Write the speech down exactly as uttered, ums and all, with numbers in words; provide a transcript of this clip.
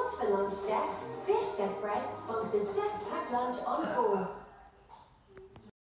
What's for lunch, Steph? Fish, said Fred, sponsors Steph's packed lunch on four.